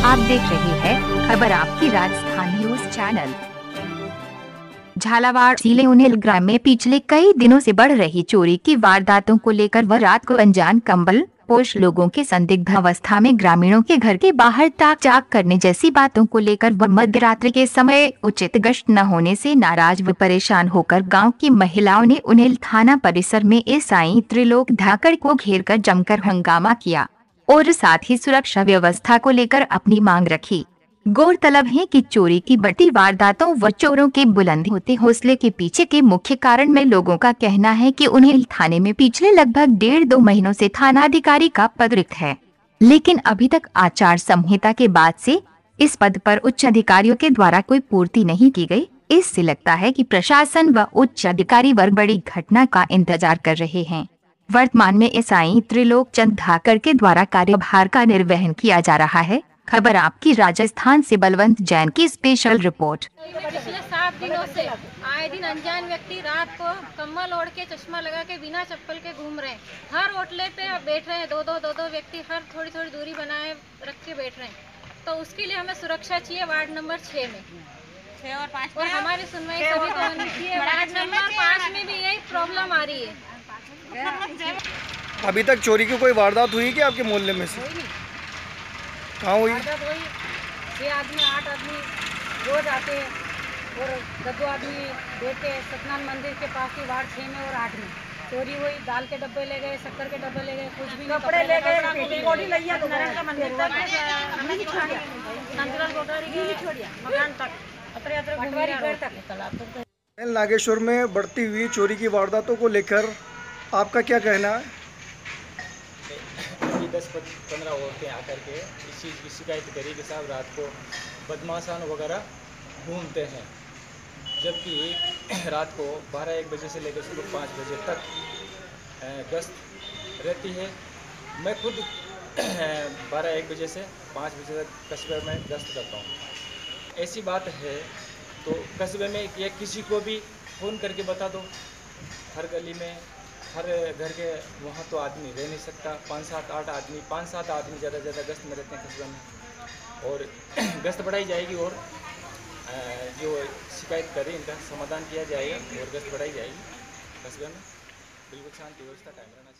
आप देख रहे हैं खबर आपकी राजस्थान न्यूज चैनल। झालावाड़ जिले उनिल ग्राम में पिछले कई दिनों से बढ़ रही चोरी की वारदातों को लेकर व रात को अनजान कंबल पोष लोगों के संदिग्ध अवस्था में ग्रामीणों के घर के बाहर ताक झांक करने जैसी बातों को लेकर व मध्य रात्रि के समय उचित गश्त न होने से नाराज व परेशान होकर गांव की महिलाओं ने उनिल थाना परिसर में एसआई त्रिलोक धाकड़ को घेरकर जमकर हंगामा किया और साथ ही सुरक्षा व्यवस्था को लेकर अपनी मांग रखी। गौरतलब है कि चोरी की बढ़ती वारदातों व चोरों के बुलंद होते हौसले के पीछे के मुख्य कारण में लोगों का कहना है कि उन्हें थाने में पिछले लगभग 1.5-2 महीनों से थानाधिकारी का पद रिक्त है, लेकिन अभी तक आचार संहिता के बाद से इस पद पर उच्च अधिकारियों के द्वारा कोई पूर्ति नहीं की गई। इससे लगता है कि प्रशासन व उच्च अधिकारी वर्ग बड़ी घटना का इंतजार कर रहे हैं। वर्तमान में एसआई त्रिलोक चंद धाकड़ के द्वारा कार्यभार का निर्वहन किया जा रहा है। खबर आपकी राजस्थान से बलवंत जैन की स्पेशल रिपोर्ट। पिछले 7 दिनों से आए दिन अनजान व्यक्ति रात को कम्बल ओढ़ के चश्मा लगा के बिना चप्पल के घूम रहे हैं। हर होटले पे बैठ रहे हैं, दो व्यक्ति हर थोड़ी दूरी बनाए रख के बैठ रहे हैं। तो उसके लिए हमें सुरक्षा चाहिए। वार्ड नंबर 6 में 6 और 5 और हमारी सुनवाई सभी को होनी चाहिए। वार्ड नंबर 5 में भी यही प्रॉब्लम आ रही है। अभी तक चोरी की कोई वारदात हुई कि आपके मोहल्ले में से? कहाँ हुई? 6 आदमी 8 आदमी रोज आते हैं और 2 आदमी बैठते हैं सत्यनारायण मंदिर के पास ही वार्ड 6 में और 8 में चोरी हुई। दाल के डब्बे ले गए, शक्कर के डब्बे ले गए, कुछ भी कपड़े ले गए, नारायण का मंदिर तक मकान तक पटवारी घर तक। नागेश्वर में बढ़ती हुई चोरी की वारदातों को लेकर आपका क्या कहना है? 10-15 औरतें आकर के इस चीज़ की शिकायत करी कि साहब रात को बदमाशान वगैरह घूमते हैं, जबकि रात को 12-1 बजे से लेकर सुबह 5 बजे तक गश्त रहती है। मैं खुद 12-1 बजे से 5 बजे तक कस्बे में गश्त करता हूँ। ऐसी बात है तो कस्बे में या किसी को भी फ़ोन करके बता दो। हर गली में हर घर के वहाँ तो आदमी रह नहीं सकता। 5-7-8 आदमी 5-7 आदमी ज़्यादा गश्त में रहते हैं कस्बे में, और गश्त बढ़ाई जाएगी और जो शिकायत करें इनका समाधान किया जाएगा और गश्त बढ़ाई जाएगी कस्बे में। बिल्कुल शांति व्यवस्था कायम रहना।